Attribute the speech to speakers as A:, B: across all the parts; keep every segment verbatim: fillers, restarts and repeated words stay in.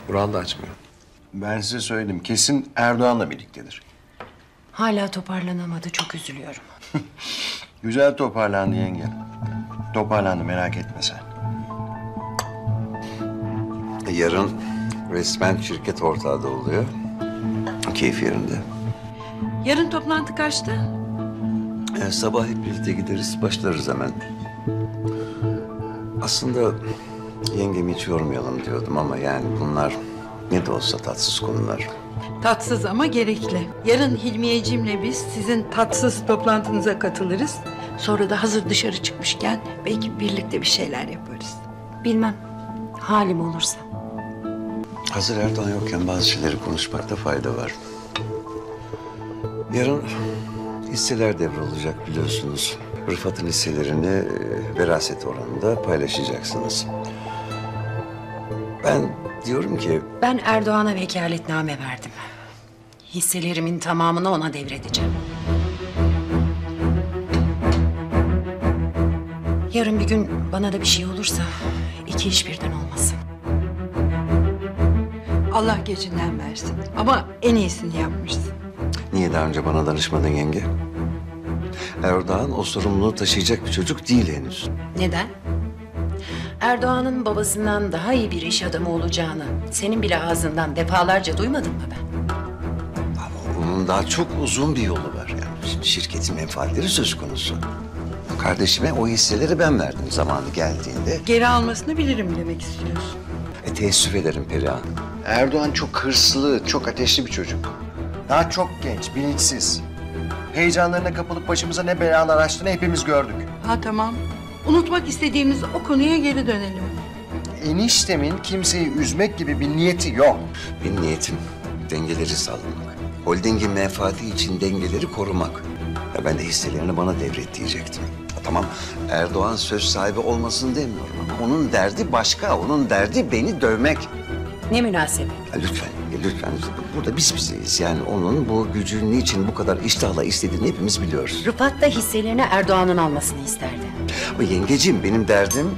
A: Vural da açmıyor.
B: Ben size söyledim. Kesin Erdoğan'la birliktedir.
C: Hala toparlanamadı. Çok üzülüyorum.
B: Güzel toparlandı yenge. Toparlandı, merak etme sen.
D: Yarın resmen şirket ortağı da oluyor. Keyif yerinde.
E: Yarın toplantı kaçta?
D: Ee, sabah hep birlikte gideriz, başlarız hemen. Aslında yengemi hiç yormayalım diyordum ama yani bunlar ne de olsa tatsız konular.
E: Tatsız ama gerekli. Yarın Hilmiyeciğimle biz sizin tatsız toplantınıza katılırız. Sonra da hazır dışarı çıkmışken belki birlikte bir şeyler yaparız.
C: Bilmem. Halim olursa.
D: Hazır Erdoğan yokken bazı şeyleri konuşmakta fayda var. Yarın hisseler devrolacak biliyorsunuz. Rıfat'ın hisselerini e, veraset oranında paylaşacaksınız. Ben diyorum ki
C: Ben Erdoğan'a vekaletname verdim. Hisselerimin tamamını ona devredeceğim. Yarın bir gün bana da bir şey olursa iki iş birden olmasın.
E: Allah gecinden versin. Ama en iyisini yapmışsın.
D: niye daha önce bana danışmadın yenge? Erdoğan o sorumluluğu taşıyacak bir çocuk değil henüz.
C: Neden? Erdoğan'ın babasından daha iyi bir iş adamı olacağını senin bile ağzından defalarca duymadın mı ben?
D: Ama onun daha çok uzun bir yolu var. Yani şimdi şirketin menfaatleri söz konusu. Kardeşime o hisseleri ben verdim zamanı geldiğinde.
E: Geri almasını bilirim demek istiyorsun.
D: E, teessüf ederim Perihan.
B: Erdoğan çok hırslı, çok ateşli bir çocuk. Daha çok genç, bilinçsiz. Heyecanlarına kapılıp başımıza ne belalar açtığını hepimiz gördük.
E: Ha tamam. Unutmak istediğimiz o konuya geri dönelim.
B: Eniştemin kimseyi üzmek gibi bir niyeti yok.
D: Benim niyetim dengeleri sağlamak. Holdingin menfaati için dengeleri korumak. Ya ben de hisselerini bana devret diyecektim. Ya tamam Erdoğan söz sahibi olmasın demiyorum ama onun derdi başka. Onun derdi beni dövmek.
C: Ne münasebet.
D: Ya lütfen, ya lütfen. Burada biz bizeyiz. Yani onun bu gücün niçin bu kadar iştahla istediğini hepimiz biliyoruz.
C: Rıfat da hisselerini Erdoğan'ın almasını isterdi.
D: Ama yengeciğim benim derdim...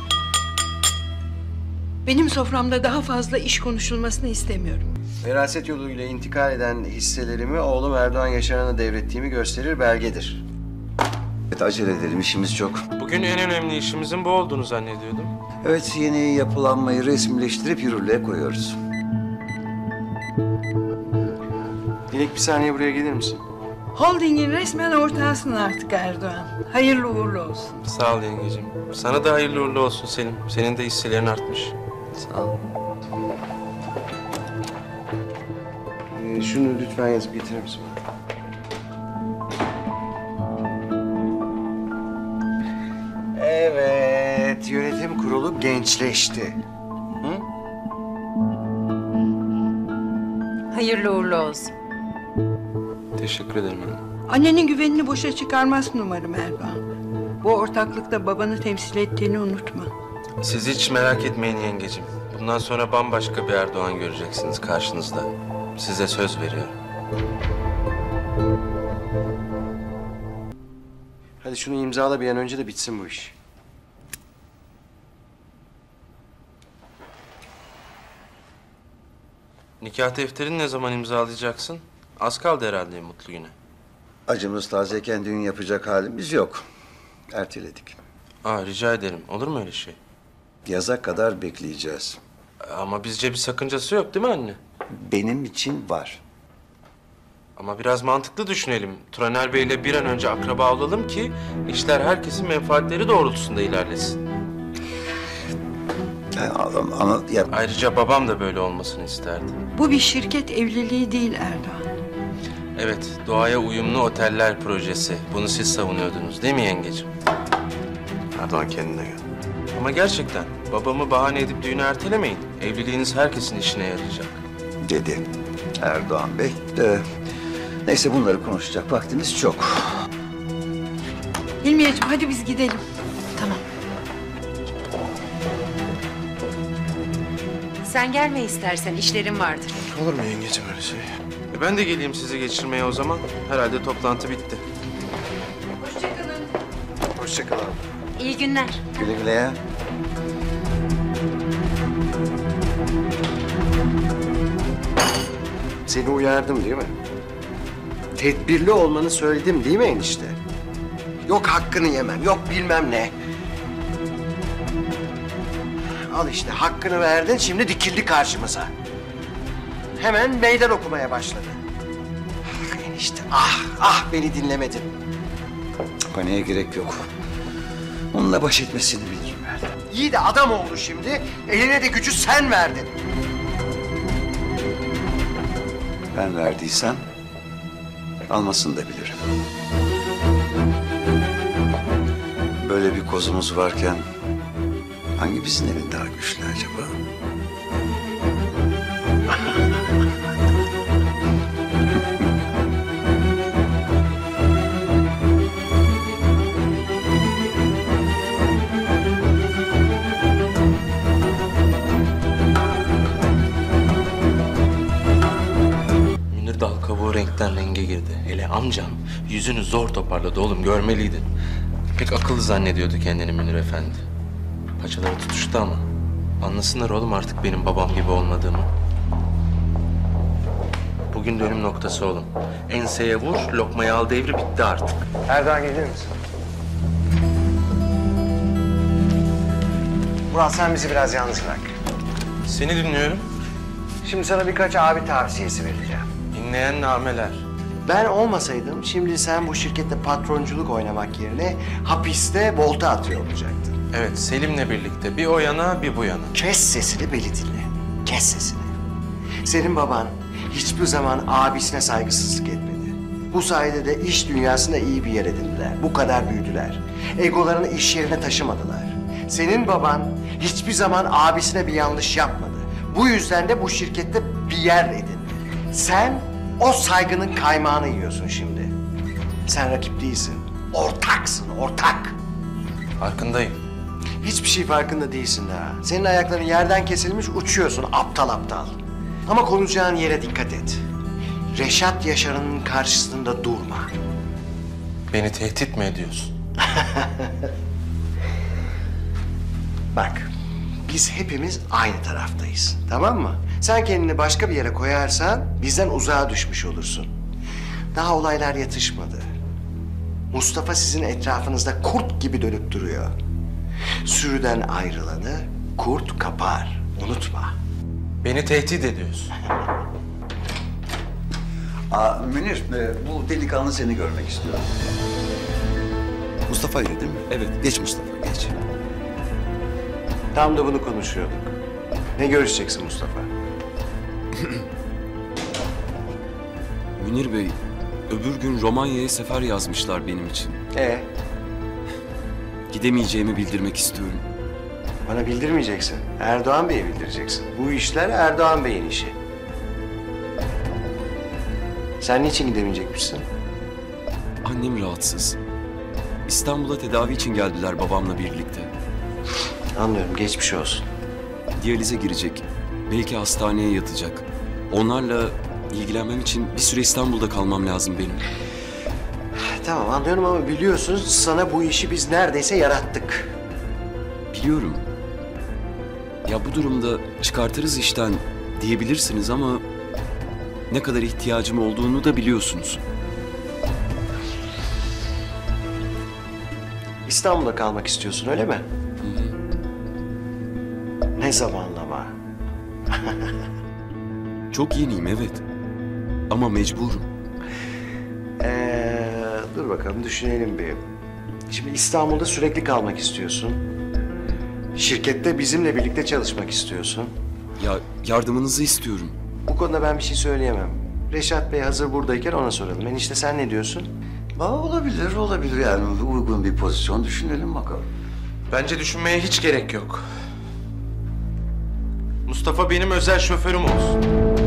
E: Benim soframda daha fazla iş konuşulmasını istemiyorum.
B: Veraset yoluyla intikal eden hisselerimi oğlum Erdoğan Yaşaran'a devrettiğimi gösterir belgedir.
D: Evet acele edelim işimiz çok.
A: Bugün en önemli işimizin bu olduğunu zannediyordum.
D: Evet yeni yapılanmayı resmileştirip yürürlüğe koyuyoruz.
B: Dilek bir saniye buraya gelir misin?
E: Holding'in resmen ortağısın artık Erdoğan. Hayırlı uğurlu olsun.
A: Sağ ol yengeciğim. Sana da hayırlı uğurlu olsun Selim. Senin de hisselerin artmış.
C: Sağ ol.
B: Ee, şunu lütfen yazıp getirir misin bana? Evet, yönetim kurulu gençleşti.
C: Hayırlı uğurlu olsun.
A: Teşekkür ederim anne.
E: Annenin güvenini boşa çıkarmazsın umarım Erdoğan. Bu ortaklıkta babanı temsil ettiğini unutma.
A: Siz hiç merak etmeyin yengeciğim. Bundan sonra bambaşka bir Erdoğan göreceksiniz karşınızda. Size söz veriyorum.
B: Hadi şunu imzala bir an önce de bitsin bu iş.
A: Nikah defterini ne zaman imzalayacaksın? Az kaldı herhalde mutlu güne.
D: Acımız tazeyken düğün yapacak halimiz yok. Erteledik.
A: Aa rica ederim. Olur mu öyle şey?
D: Yaza kadar bekleyeceğiz.
A: Ama bizce bir sakıncası yok değil mi anne?
D: Benim için var.
A: Ama biraz mantıklı düşünelim. Turaner Bey'le bir an önce akraba olalım ki işler herkesin menfaatleri doğrultusunda ilerlesin.
D: Yani, ama, ama ya,
A: Ayrıca babam da böyle olmasını isterdi.
E: Bu bir şirket evliliği değil Erdoğan.
A: Evet, doğaya uyumlu oteller projesi. Bunu siz savunuyordunuz değil mi yengeciğim?
B: Erdoğan kendine gel.
A: Ama gerçekten babamı bahane edip düğünü ertelemeyin. Evliliğiniz herkesin işine yarayacak.
D: dedi Erdoğan Bey. Ee, neyse bunları konuşacak vaktimiz çok.
E: Hilmiyeciğim hadi biz gidelim.
C: Tamam. Sen gelme istersen, işlerin vardır.
A: Olur mu yengeciğim öyle şey? E ben de geleyim sizi geçirmeye o zaman. Herhalde toplantı bitti.
E: Hoşçakalın.
B: Hoşça kal abi.
C: İyi günler.
D: Güle güle ya.
B: Seni uyardım değil mi? Tedbirli olmanı söyledim değil mi enişte? Yok hakkını yemem, yok bilmem ne. Al işte hakkını verdin, şimdi dikildi karşımıza. Hemen meydan okumaya başladı. Ah enişte, ah, ah beni dinlemedin.
D: Paniğe gerek yok. Onunla baş etmesini bilirim ben.
B: İyi de adam oldu şimdi, eline de gücü sen verdin.
D: Ben verdiysem almasını da bilirim. Böyle bir kozumuz varken hangimizin elin daha güçlü acaba?
A: Münir dal kabuğu renkten renge girdi. Hele amcam yüzünü zor toparladı oğlum, görmeliydin. Pek akıllı zannediyordu kendini Münir Efendi. Paçaları tutuştu ama. Anlasınlar oğlum artık benim babam gibi olmadığımı. Bugün dönüm noktası oğlum. Enseye vur, lokmayı al devri bitti artık.
B: Erdoğan gelir misin? Murat sen bizi biraz yalnız bırak.
A: Seni dinliyorum.
B: Şimdi sana birkaç abi tavsiyesi vereceğim.
A: İnleyen nameler.
B: Ben olmasaydım şimdi sen bu şirkette patronculuk oynamak yerine hapiste volta atıyor olacaktın.
A: Evet, Selim'le birlikte bir o yana bir bu yana.
B: Kes sesini beni dinle. Kes sesini. Senin baban hiçbir zaman abisine saygısızlık etmedi. Bu sayede de iş dünyasında iyi bir yer edindiler. Bu kadar büyüdüler. Egolarını iş yerine taşımadılar. Senin baban hiçbir zaman abisine bir yanlış yapmadı. Bu yüzden de bu şirkette bir yer edindi. Sen o saygının kaymağını yiyorsun şimdi. Sen rakip değilsin. Ortaksın, ortak.
A: Farkındayım.
B: Hiçbir şey farkında değilsin daha. Senin ayakların yerden kesilmiş, uçuyorsun aptal aptal. Ama konuşacağın yere dikkat et. Reşat Yaşar'ın karşısında durma.
A: Beni tehdit mi ediyorsun?
B: Bak, biz hepimiz aynı taraftayız, tamam mı? Sen kendini başka bir yere koyarsan bizden uzağa düşmüş olursun. Daha olaylar yatışmadı. Mustafa sizin etrafınızda kurt gibi dönüp duruyor. Sürüden ayrılanı kurt kapar, unutma.
A: Beni tehdit ediyorsun.
D: Aa, Münir, e, bu delikanlı seni görmek istiyor. Mustafa'ydı değil mi? Evet. Geç Mustafa, geç.
B: Tam da bunu konuşuyorduk. Ne görüşeceksin Mustafa?
F: Münir Bey, öbür gün Romanya'ya sefer yazmışlar benim için.
B: Ee,
F: Gidemeyeceğimi bildirmek istiyorum.
B: bana bildirmeyeceksin. Erdoğan Bey'e bildireceksin. Bu işler Erdoğan Bey'in işi. Sen niçin gidemeyecekmişsin?
F: Annem rahatsız. İstanbul'a tedavi için geldiler babamla birlikte.
B: Anlıyorum, geçmiş olsun.
F: Diyalize girecek. Belki hastaneye yatacak. Onlarla ilgilenmem için bir süre İstanbul'da kalmam lazım benim.
B: Tamam anlıyorum ama biliyorsun sana bu işi biz neredeyse yarattık.
F: Biliyorum. Ya bu durumda çıkartırız işten diyebilirsiniz ama ne kadar ihtiyacım olduğunu da biliyorsunuz.
B: İstanbul'da kalmak istiyorsun öyle mi? Ne zamanlama?
F: Çok yeniyim evet. Ama mecburum.
B: Ee, dur bakalım düşünelim bir. Şimdi İstanbul'da sürekli kalmak istiyorsun. Şirkette bizimle birlikte çalışmak istiyorsun.
F: Ya yardımınızı istiyorum.
B: Bu konuda ben bir şey söyleyemem. Reşat Bey hazır buradayken ona soralım. Enişte sen ne diyorsun?
D: Aa, olabilir, olabilir yani. Uygun bir pozisyon düşünelim bakalım.
A: Bence düşünmeye hiç gerek yok. Mustafa benim özel şoförüm olsun.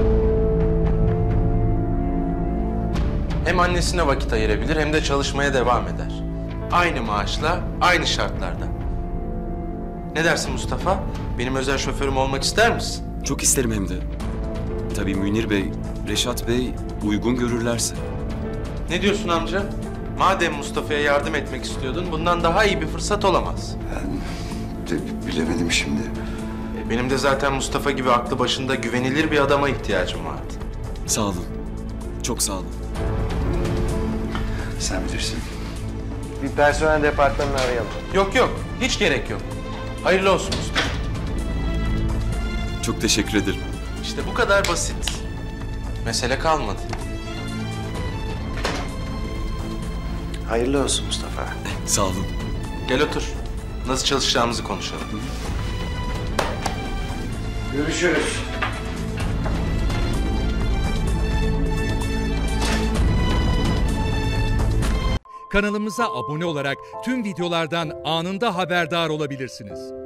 A: Hem annesine vakit ayırabilir hem de çalışmaya devam eder. Aynı maaşla, aynı şartlarda. Ne dersin Mustafa? Benim özel şoförüm olmak ister misin?
F: Çok isterim hem de. Tabii Münir Bey, Reşat Bey uygun görürlerse.
A: Ne diyorsun amca? Madem Mustafa'ya yardım etmek istiyordun, bundan daha iyi bir fırsat olamaz.
D: De, bilemedim şimdi.
A: E, Benim de zaten Mustafa gibi aklı başında güvenilir bir adama ihtiyacım vardı.
F: Sağ olun. Çok sağ olun.
D: Sen bilirsin.
B: Bir personel departmanını arayalım.
A: Yok yok, hiç gerek yok. Hayırlı olsun usta.
F: Çok teşekkür ederim.
A: İşte bu kadar basit. Mesele kalmadı.
B: Hayırlı olsun Mustafa.
F: Sağ olun.
A: Gel otur. Nasıl çalışacağımızı konuşalım.
B: Görüşürüz.
G: Kanalımıza abone olarak tüm videolardan anında haberdar olabilirsiniz.